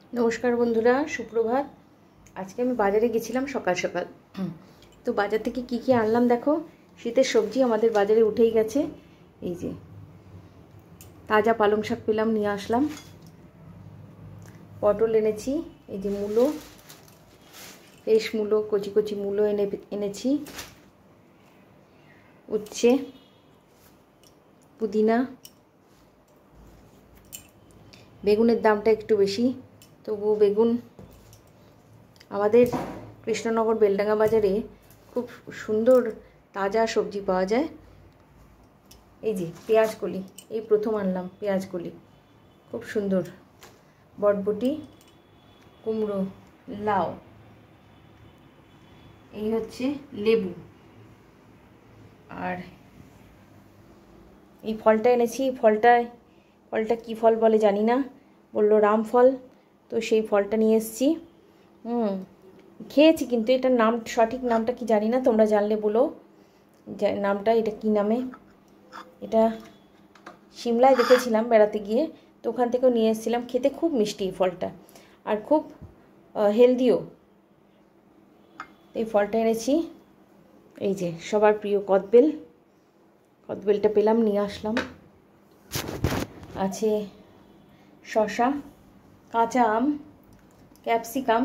नमस्कार बंधुरा सुप्रभात। आज के बाजारे गेছিলাম सकाल सकाल। तो बाजार থেকে কি কি আনলাম দেখো। শীতের সবজি আমাদের বাজারে উঠেই গেছে। এই যে তাজা পালং শাক পেলাম, নিয়ে আসলাম। পটল এনেছি, এই যে মূলো, ফ্রেশ মূলো, কচি কচি মূলো এনেছি। উচ্ছে, পুদিনা। বেগুনের দামটা একটু বেশি, তবু বেগুন আমাদের কৃষ্ণনগর বেলডাঙ্গা বাজারে খুব সুন্দর তাজা সবজি পাওয়া যায়। এই যে পেঁয়াজ কলি, এই প্রথম আনলাম পেঁয়াজ কলি, খুব সুন্দর। বটবটি, কুমড়ো, লাউ, এই হচ্ছে লেবু। আর এই ফলটা এনেছি। ফলটা কি ফল বলে জানি না, বললো রামফল। তো সেই ফলটা নিয়ে এসেছি। খেয়েছি, কিন্তু এটার নাম, সঠিক নামটা কি জানি না, তোমরা জানলে বলো নামটা, এটা কি নামে। এটা সিমলায় দেখেছিলাম বেড়াতে গিয়ে, তো ওখান থেকেও নিয়ে এসেছিলাম। খেতে খুব মিষ্টি এই ফলটা, আর খুব হেলদিও। এই ফলটা এনেছি। এই যে সবার প্রিয় কদবেলটা পেলাম, নিয়ে আসলাম। আছে শসা, কাঁচা আম, ক্যাপসিকাম,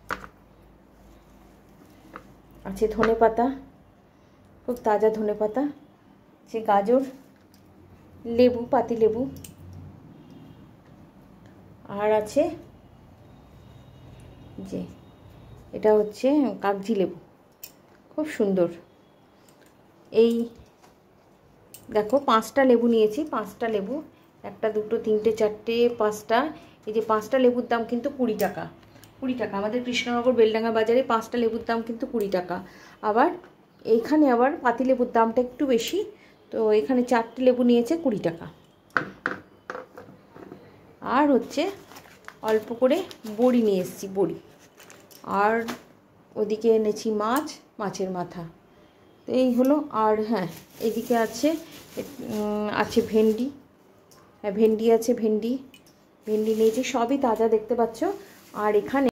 আছে ধনেপাতা, খুব তাজা ধনেপাতা, আছে গাজর, লেবু, পাতি লেবু, আর আছে যে এটা হচ্ছে কাগজি লেবু, খুব সুন্দর। এই দেখো 5টা লেবু নিয়েছি, 5টা লেবু, 1 2 3 4 5টা। এই যে 5টা লেবুর দাম কিন্তু 20 টাকা। 20 টাকা আমাদের কৃষ্ণনগর বেলডাঙ্গা বাজারে 5টা লেবুর দাম কিন্তু 20 টাকা। আবার এইখানে আবার পাতি লেবুর দামটা একটু বেশি, তো এখানে 4টে লেবু নিয়েছে 20 টাকা। আর হচ্ছে অল্প করে বড়ি নিয়ে এসেছি, বড়ি। আর ওদিকে এনেছি মাছের মাথা। তো এই হলো। আর হ্যাঁ, এদিকে আছে ভেন্ডি। হ্যাঁ, ভেন্ডি আছে, ভেন্ডি নিয়েছি, সবই তাজা দেখতে পাচ্ছ। আর এখানে